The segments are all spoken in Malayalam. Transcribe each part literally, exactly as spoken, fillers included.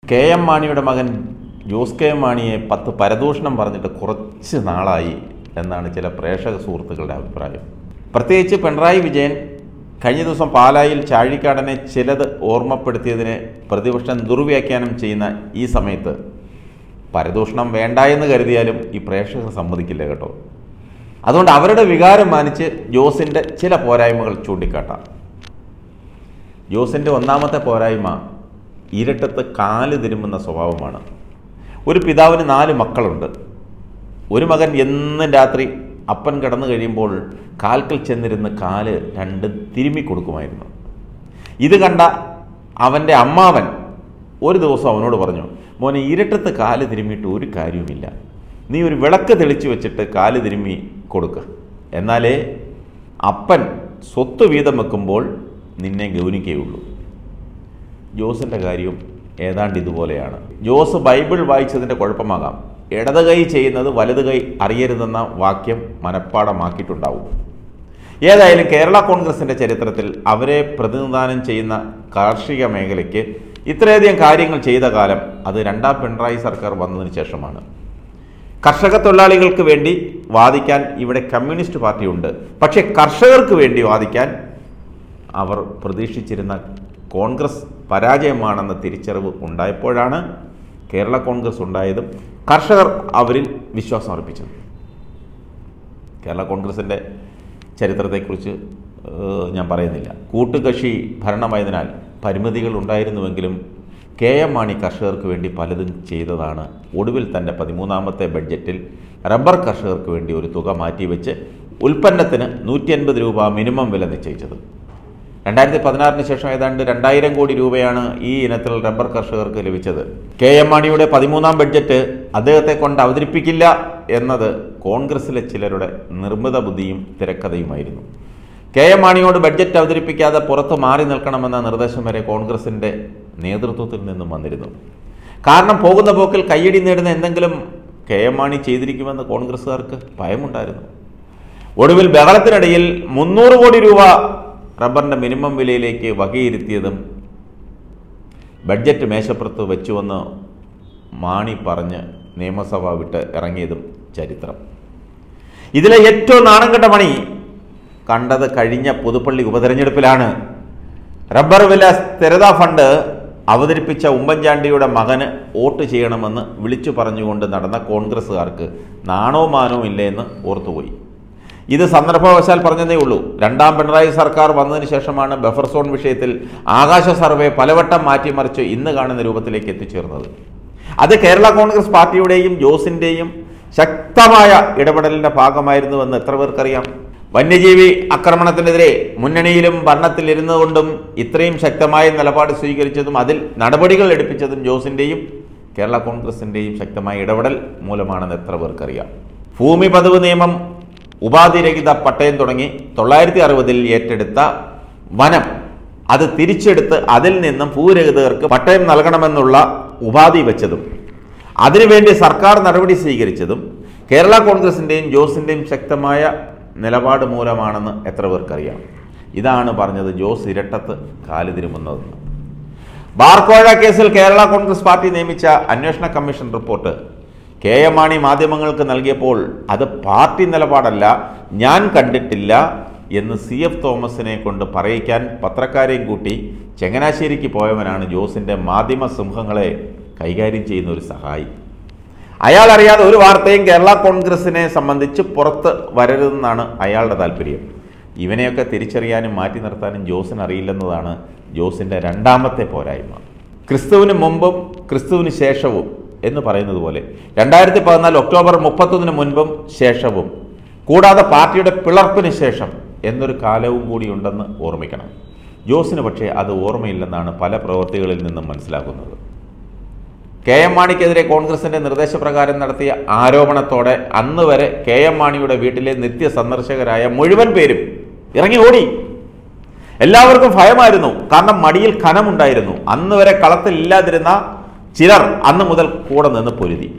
കെ എം മാണിയുടെ മകൻ ജോസ് കെ എം മാണിയെ പത്ത് പരദൂഷണം പറഞ്ഞിട്ട് കുറച്ച് നാളായി എന്നാണ് ചില പ്രേക്ഷക സുഹൃത്തുക്കളുടെ അഭിപ്രായം. പ്രത്യേകിച്ച് പിണറായി വിജയൻ കഴിഞ്ഞ ദിവസം പാലായിൽ ചാഴിക്കാടനെ ചിലത് ഓർമ്മപ്പെടുത്തിയതിനെ പ്രതിപക്ഷം ദുർവ്യാഖ്യാനം ചെയ്യുന്ന ഈ സമയത്ത് പരദൂഷണം വേണ്ട എന്ന് കരുതിയാലും ഈ പ്രേക്ഷകർ സമ്മതിക്കില്ല കേട്ടോ. അതുകൊണ്ട് അവരുടെ വികാരം മാനിച്ച് ജോസിൻ്റെ ചില പോരായ്മകൾ ചൂണ്ടിക്കാട്ടാം. ജോസിൻ്റെ ഒന്നാമത്തെ പോരായ്മ ഇരട്ടത്ത് കാല് തിരുമുന്ന സ്വഭാവമാണ്. ഒരു പിതാവിന് നാല് മക്കളുണ്ട്. ഒരു മകൻ എന്നും രാത്രി അപ്പൻ കിടന്നു കഴിയുമ്പോൾ കാൽക്കൽ ചെന്നിരുന്ന് കാല് രണ്ട് തിരുമ്മി കൊടുക്കുമായിരുന്നു. ഇത് കണ്ട അവൻ്റെ അമ്മാവൻ ഒരു ദിവസം അവനോട് പറഞ്ഞു, മോനെ ഇരട്ടത്ത് കാല് തിരുമ്മിയിട്ട് ഒരു കാര്യവുമില്ല, നീ ഒരു വിളക്ക് തെളിച്ച് വെച്ചിട്ട് കാല് തിരുമ്മി കൊടുക്കുക, എന്നാലേ അപ്പൻ സ്വത്ത് വീതം വെക്കുമ്പോൾ നിന്നെ ഗൗനിക്കുകയുള്ളൂ. ജോസിൻ്റെ കാര്യം ഏതാണ്ട് ഇതുപോലെയാണ്. ജോസ് ബൈബിൾ വായിച്ചതിൻ്റെ കുഴപ്പമാകാം ഇടത് കൈ ചെയ്യുന്നത് വലത് കൈ അറിയരുതെന്ന വാക്യം മനഃപ്പാടമാക്കിയിട്ടുണ്ടാവും. ഏതായാലും കേരള കോൺഗ്രസിൻ്റെ ചരിത്രത്തിൽ അവരെ പ്രതിനിധാനം ചെയ്യുന്ന കാർഷിക മേഖലയ്ക്ക് ഇത്രയധികം കാര്യങ്ങൾ ചെയ്ത കാലം അത് രണ്ടാം പിണറായി സർക്കാർ വന്നതിന് ശേഷമാണ്. കർഷക തൊഴിലാളികൾക്ക് വേണ്ടി വാദിക്കാൻ ഇവിടെ കമ്മ്യൂണിസ്റ്റ് പാർട്ടിയുണ്ട്. പക്ഷേ കർഷകർക്ക് വേണ്ടി വാദിക്കാൻ അവർ പ്രതീക്ഷിച്ചിരുന്ന കോൺഗ്രസ് പരാജയമാണെന്ന തിരിച്ചറിവ് ഉണ്ടായപ്പോഴാണ് കേരള കോൺഗ്രസ് ഉണ്ടായതും കർഷകർ അവരിൽ വിശ്വാസം അർപ്പിച്ചത്. കേരള കോൺഗ്രസിൻ്റെ ചരിത്രത്തെക്കുറിച്ച് ഞാൻ പറയുന്നില്ല. കൂട്ടുകക്ഷി ഭരണമായതിനാൽ പരിമിതികൾ ഉണ്ടായിരുന്നുവെങ്കിലും കെ എം മാണി കർഷകർക്ക് വേണ്ടി പലതും ചെയ്തതാണ്. ഒടുവിൽ തൻ്റെ പതിമൂന്നാമത്തെ ബഡ്ജറ്റിൽ റബ്ബർ കർഷകർക്ക് വേണ്ടി ഒരു തുക മാറ്റിവെച്ച് ഉൽപ്പന്നത്തിന് നൂറ്റി അൻപത് രൂപ മിനിമം വില നിശ്ചയിച്ചത്. രണ്ടായിരത്തി പതിനാറിന് ശേഷം ഏതാണ്ട് രണ്ടായിരം കോടി രൂപയാണ് ഈ ഇനത്തിൽ റബ്ബർ കർഷകർക്ക് ലഭിച്ചത്. കെ എം മാണിയുടെ പതിമൂന്നാം ബഡ്ജറ്റ് അദ്ദേഹത്തെ കൊണ്ട് അവതരിപ്പിക്കില്ല എന്നത് കോൺഗ്രസിലെ ചിലരുടെ നിർമ്മിത ബുദ്ധിയും തിരക്കഥയുമായിരുന്നു. കെ എം മാണിയോട് ബഡ്ജറ്റ് അവതരിപ്പിക്കാതെ പുറത്ത് മാറി നിൽക്കണമെന്ന നിർദ്ദേശം വരെ കോൺഗ്രസിൻ്റെ നേതൃത്വത്തിൽ നിന്നും വന്നിരുന്നു. കാരണം പോകുന്ന പോക്കിൽ കയ്യടി നേടുന്ന എന്തെങ്കിലും കെ എം മാണി ചെയ്തിരിക്കുമെന്ന് കോൺഗ്രസ്സുകാർക്ക് ഭയമുണ്ടായിരുന്നു. ഒടുവിൽ ബഹളത്തിനിടയിൽ മുന്നൂറ് കോടി രൂപ റബ്ബറിൻ്റെ മിനിമം വിലയിലേക്ക് വകയിരുത്തിയതും ബഡ്ജറ്റ് മേശപ്പുറത്ത് വെച്ചുവെന്ന് മാണി പറഞ്ഞ് നിയമസഭ വിട്ട് ഇറങ്ങിയതും ചരിത്രം. ഇതിലെ ഏറ്റവും നാണംകെട്ട പണി കണ്ടത് കഴിഞ്ഞ പുതുപ്പള്ളി ഉപതെരഞ്ഞെടുപ്പിലാണ്. റബ്ബർ വില സ്ഥിരതാ ഫണ്ട് അവതരിപ്പിച്ച ഉമ്മൻചാണ്ടിയുടെ മകന് വോട്ട് ചെയ്യണമെന്ന് വിളിച്ചു പറഞ്ഞുകൊണ്ട് നടന്ന കോൺഗ്രസ്സുകാർക്ക് നാണോ മാനോ ഇല്ലയെന്ന് ഓർത്തുപോയി. ഇത് സന്ദർഭവശാൽ പറഞ്ഞതേ ഉള്ളൂ. രണ്ടാം പിണറായി സർക്കാർ വന്നതിന് ശേഷമാണ് ബഫർ സോൺ വിഷയത്തിൽ ആകാശ സർവേ പലവട്ടം മാറ്റിമറിച്ച് ഇന്ന് കാണുന്ന രൂപത്തിലേക്ക് എത്തിച്ചേർന്നത്. അത് കേരള കോൺഗ്രസ് പാർട്ടിയുടെയും ജോസിൻ്റെയും ശക്തമായ ഇടപെടലിൻ്റെ ഭാഗമായിരുന്നുവെന്ന് എത്ര പേർക്കറിയാം. വന്യജീവി ആക്രമണത്തിനെതിരെ മുന്നണിയിലും ഭരണത്തിലിരുന്നുകൊണ്ടും ഇത്രയും ശക്തമായ നിലപാട് സ്വീകരിച്ചതും അതിൽ നടപടികൾ എടുപ്പിച്ചതും ജോസിൻ്റെയും കേരള കോൺഗ്രസിൻ്റെയും ശക്തമായ ഇടപെടൽ മൂലമാണെന്ന് എത്ര പേർക്കറിയാം. ഭൂമി പതിവ് നിയമം, ഉപാധിരഹിത പട്ടയം തുടങ്ങി തൊള്ളായിരത്തി അറുപതിൽ ഏറ്റെടുത്ത വനം അത് തിരിച്ചെടുത്ത് അതിൽ നിന്നും ഭൂരഹിതർക്ക് പട്ടയം നൽകണമെന്നുള്ള ഉപാധി വെച്ചതും അതിനുവേണ്ടി സർക്കാർ നടപടി സ്വീകരിച്ചതും കേരള കോൺഗ്രസിൻ്റെയും ജോസിൻ്റെയും ശക്തമായ നിലപാട് മൂലമാണെന്ന് എത്ര പേർക്കറിയാം. ഇതാണ് പറഞ്ഞത് ജോസ് ഇരട്ടത്ത് കാല് തിരുമുന്നതെന്ന്. ബാർക്കോഴ കേസിൽ കേരള കോൺഗ്രസ് പാർട്ടി നിയമിച്ച അന്വേഷണ കമ്മീഷൻ റിപ്പോർട്ട് കെ എം മാണി മാധ്യമങ്ങൾക്ക് നൽകിയപ്പോൾ അത് പാർട്ടി നിലപാടല്ല, ഞാൻ കണ്ടിട്ടില്ല എന്ന് സി എഫ് തോമസിനെ കൊണ്ട് പറയിക്കാൻ പത്രക്കാരെയും കൂട്ടി ചങ്ങനാശ്ശേരിക്ക് പോയവനാണ് ജോസിൻ്റെ മാധ്യമ സിംഹങ്ങളെ കൈകാര്യം ചെയ്യുന്ന ഒരു സഹായി. അയാൾ അറിയാതെ ഒരു വാർത്തയും കേരള കോൺഗ്രസിനെ സംബന്ധിച്ച് പുറത്ത് വരരുതെന്നാണ് അയാളുടെ താല്പര്യം. ഇവനെയൊക്കെ തിരിച്ചറിയാനും മാറ്റി നിർത്താനും ജോസിന് അറിയില്ലെന്നതാണ് ജോസിൻ്റെ രണ്ടാമത്തെ പോരായ്മ. ക്രിസ്തുവിന് മുമ്പും ക്രിസ്തുവിന് ശേഷവും എന്ന് പറയുന്നത് പോലെ രണ്ടായിരത്തി പതിനാല് ഒക്ടോബർ മുപ്പത്തൊന്നിന് മുൻപും ശേഷവും കൂടാതെ പാർട്ടിയുടെ പിളർപ്പിന് ശേഷം എന്നൊരു കാലവും കൂടി ഉണ്ടെന്ന് ഓർമ്മിക്കണം. ജോസിന് പക്ഷേ അത് ഓർമ്മയില്ലെന്നാണ് പല പ്രവൃത്തികളിൽ നിന്നും മനസ്സിലാക്കുന്നത്. കെ എം മാണിക്കെതിരെ കോൺഗ്രസിൻ്റെ നിർദ്ദേശപ്രകാരം നടത്തിയ ആരോപണത്തോടെ അന്ന് വരെ കെ എം മാണിയുടെ വീട്ടിലെ നിത്യ സന്ദർശകരായ മുഴുവൻ പേരും ഇറങ്ങി ഓടി. എല്ലാവർക്കും ഭയമായിരുന്നു. കാരണം മടിയിൽ ഖനമുണ്ടായിരുന്നു. അന്ന് വരെ കളത്തിൽ ഇല്ലാതിരുന്ന ചിലർ അന്ന് മുതൽ കൂടെ നിന്ന് പൊരുതി.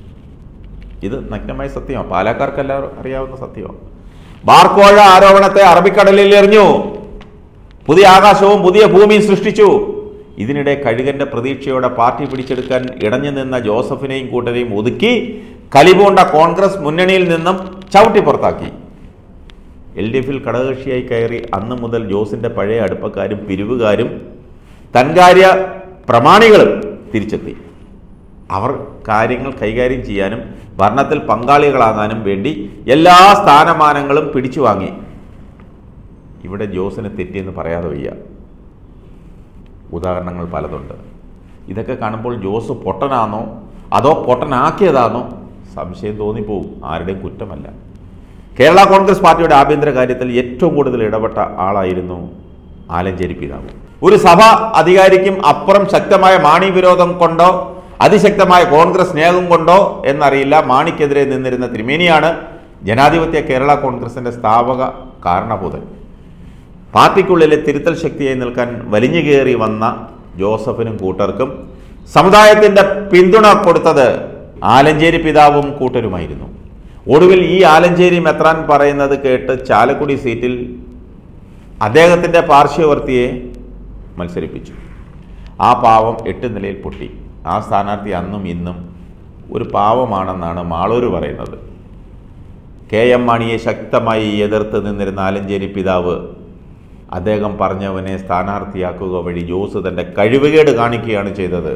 ഇത് നഗ്നമായ സത്യമാണ്, പാലക്കാർക്ക് എല്ലാവരും അറിയാവുന്ന സത്യമാണ്. ബാർക്കോഴ ആരോപണത്തെ അറബിക്കടലിൽ എറിഞ്ഞു, പുതിയ ആകാശവും പുതിയ ഭൂമിയും സൃഷ്ടിച്ചു. ഇതിനിടെ കഴുകൻ്റെ പ്രതീക്ഷയോടെ പാർട്ടി പിടിച്ചെടുക്കാൻ ഇടഞ്ഞു നിന്ന ജോസഫിനെയും കൂട്ടരെയും ഒതുക്കി കലിപൂണ്ട കോൺഗ്രസ് മുന്നണിയിൽ നിന്നും ചവിട്ടി പുറത്താക്കി. എൽ ഡി എഫിൽ ഘടകകക്ഷിയായി കയറി അന്ന് മുതൽ ജോസിൻ്റെ പഴയ അടുപ്പക്കാരും പിരിവുകാരും തൻകാര്യ പ്രമാണികളും തിരിച്ചെത്തി. അവർ കാര്യങ്ങൾ കൈകാര്യം ചെയ്യാനും ഭരണത്തിൽ പങ്കാളികളാകാനും വേണ്ടി എല്ലാ സ്ഥാനമാനങ്ങളും പിടിച്ചു വാങ്ങി. ഇവിടെ ജോസിന് തെറ്റിയെന്ന് പറയാതെ വയ്യ. ഉദാഹരണങ്ങൾ പലതുണ്ട്. ഇതൊക്കെ കാണുമ്പോൾ ജോസ് പൊട്ടനാണോ അതോ പൊട്ടനാക്കിയതാണോ സംശയം തോന്നിപ്പോവും. ആരുടെയും കുറ്റമല്ല. കേരള കോൺഗ്രസ് പാർട്ടിയുടെ ആഭ്യന്തര കാര്യത്തിൽ ഏറ്റവും കൂടുതൽ ഇടപെട്ട ആളായിരുന്നു ആലഞ്ചേരി പിതാവ്. ഒരു സഭ അധികാരിക്കും അപ്പുറം ശക്തമായ മാണി വിരോധം കൊണ്ടോ അതിശക്തമായ കോൺഗ്രസ് സ്നേഹം കൊണ്ടോ എന്നറിയില്ല, മാണിക്കെതിരെ നിന്നിരുന്ന തിരുമേനിയാണ് ജനാധിപത്യ കേരള കോൺഗ്രസിന്റെ സ്ഥാപക കാരണഭൂതൻ. പാർട്ടിക്കുള്ളിലെ തിരുത്തൽ ശക്തിയായി നിൽക്കാൻ വലിഞ്ഞു കയറി വന്ന ജോസഫിനും കൂട്ടർക്കും സമുദായത്തിന്റെ പിന്തുണ കൊടുത്തത് ആലഞ്ചേരി പിതാവും കൂട്ടരുമായിരുന്നു. ഒടുവിൽ ഈ ആലഞ്ചേരി മെത്രാൻ പറയുന്നത് കേട്ട് ചാലക്കുടി സീറ്റിൽ അദ്ദേഹത്തിൻ്റെ പാർശ്വവർത്തിയെ മത്സരിപ്പിച്ചു. ആ പാവം എട്ട് നിലയിൽ പൊട്ടി. ആ സ്ഥാനാർത്ഥി അന്നും ഇന്നും ഒരു പാവമാണെന്നാണ് മാളൂർ പറയുന്നത്. കെ എം മാണിയെ ശക്തമായി എതിർത്ത് നിന്നിരുന്ന ആലഞ്ചേരി പിതാവ് അദ്ദേഹം പറഞ്ഞവനെ സ്ഥാനാർത്ഥിയാക്കുക വഴി ജോസ് തൻ്റെ കഴിവുകേട് കാണിക്കുകയാണ് ചെയ്തത്.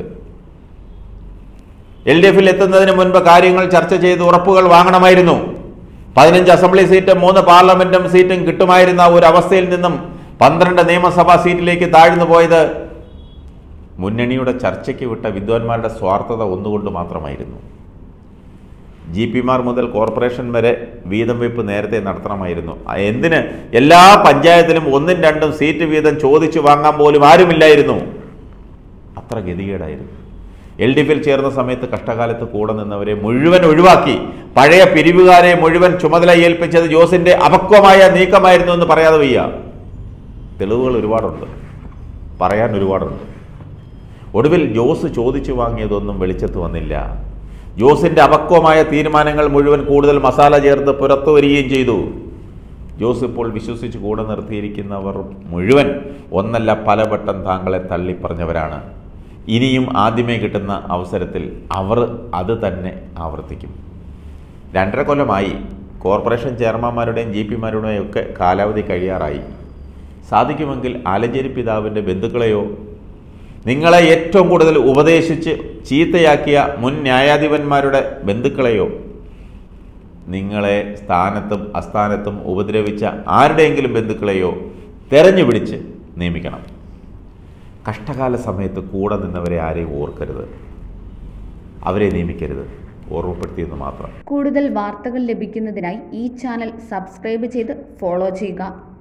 എൽ ഡി എഫിൽ എത്തുന്നതിന് മുൻപ് കാര്യങ്ങൾ ചർച്ച ചെയ്ത് ഉറപ്പുകൾ വാങ്ങണമായിരുന്നു. പതിനഞ്ച് അസംബ്ലി സീറ്റും മൂന്ന് പാർലമെന്റും സീറ്റും കിട്ടുമായിരുന്ന ഒരു അവസ്ഥയിൽ നിന്നും പന്ത്രണ്ട് നിയമസഭാ സീറ്റിലേക്ക് താഴ്ന്നു പോയത് മുന്നണിയുടെ ചർച്ചയ്ക്ക് വിട്ട വിദ്വാൻമാരുടെ സ്വാർത്ഥത ഒന്നുകൊണ്ട് മാത്രമായിരുന്നു. ജി പിമാർ മുതൽ കോർപ്പറേഷൻ വരെ വീതം വെപ്പ് നേരത്തെ നടത്തണമായിരുന്നു. എന്തിന് എല്ലാ പഞ്ചായത്തിലും ഒന്നും രണ്ടും സീറ്റ് വീതം ചോദിച്ചു വാങ്ങാൻ പോലും ആരുമില്ലായിരുന്നു. അത്ര ഗതികേടായിരുന്നു. എൽ ഡി എഫിൽ ചേർന്ന സമയത്ത് കഷ്ടകാലത്ത് കൂടെ നിന്നവരെ മുഴുവൻ ഒഴിവാക്കി പഴയ പിരിവുകാരെ മുഴുവൻ ചുമതല ഏൽപ്പിച്ചത് ജോസിന്റെ അപക്വമായ നീക്കമായിരുന്നു എന്ന് പറയാതെ വയ്യ. തെളിവുകൾ ഒരുപാടുണ്ട്, പറയാൻ ഒരുപാടുണ്ട്. ഒടുവിൽ ജോസ് ചോദിച്ചു വാങ്ങിയതൊന്നും വെളിച്ചത്ത് വന്നില്ല. ജോസിന്റെ അപക്വമായ തീരുമാനങ്ങൾ മുഴുവൻ കൂടുതൽ മസാല ചേർത്ത് പുറത്തു വരികയും ചെയ്തു. ജോസ് ഇപ്പോൾ വിശ്വസിച്ച് കൂടെ നിർത്തിയിരിക്കുന്നവർ മുഴുവൻ ഒന്നല്ല പലവട്ടം താങ്കളെ തള്ളിപ്പറഞ്ഞവരാണ്. ഇനിയും ആദ്യമേ കിട്ടുന്ന അവസരത്തിൽ അവർ അത് തന്നെ ആവർത്തിക്കും. രണ്ടര കൊല്ലമായി കോർപ്പറേഷൻ ചെയർമാന്മാരുടെയും ജി പിമാരുടെയും ഒക്കെ കാലാവധി കഴിയാറായി. സാധിക്കുമെങ്കിൽ ആലഞ്ചേരി പിതാവിൻ്റെ ബന്ധുക്കളെയോ നിങ്ങളെ ഏറ്റവും കൂടുതൽ ഉപദേശിച്ച് ചീത്തയാക്കിയ മുൻ ന്യായാധിപന്മാരുടെ ബന്ധുക്കളെയോ നിങ്ങളെ സ്ഥാനത്തും അസ്ഥാനത്തും ഉപദ്രവിച്ച ആരുടെയെങ്കിലും ബന്ധുക്കളെയോ തെരഞ്ഞു പിടിച്ച് നിയമിക്കണം. കഷ്ടകാല സമയത്ത് കൂടെ നിന്നവരെ ആരെയും ഓർക്കരുത്, അവരെ നിയമിക്കരുത്, ഓർമ്മപ്പെടുത്തിയെന്ന് മാത്രം. കൂടുതൽ വാർത്തകൾ ലഭിക്കുന്നതിനായി ഈ ചാനൽ സബ്സ്ക്രൈബ് ചെയ്ത് ഫോളോ ചെയ്യുക.